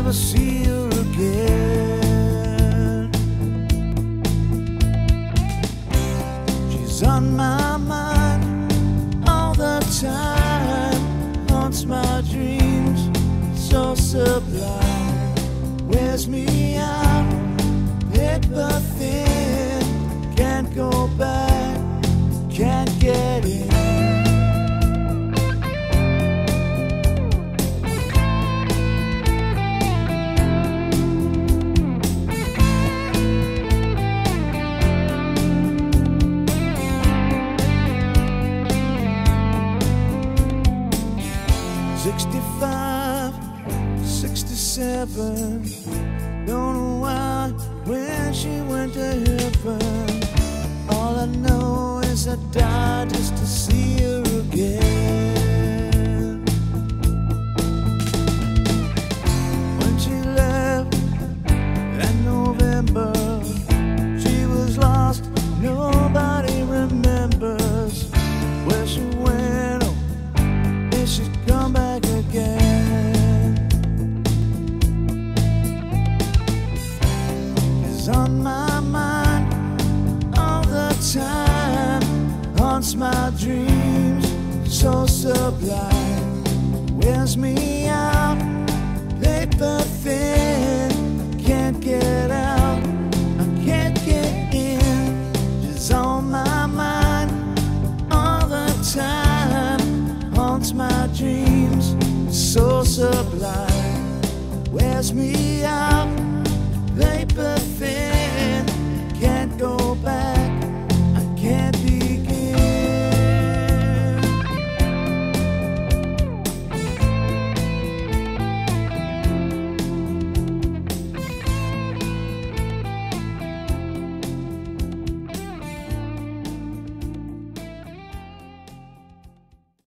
never see her again. She's on my mind all the time, haunts my dreams, so sublime. Wears me out, paper thin, can't go back, can't get in. 65, 67, don't know why, when she went to heaven. All I know is I died just to see her again. When she left that November, she was lost, nobody remembers where she went, or if she'd come back again. It's on my mind all the time, haunts my dreams, so sublime. Wears me out, paper thin,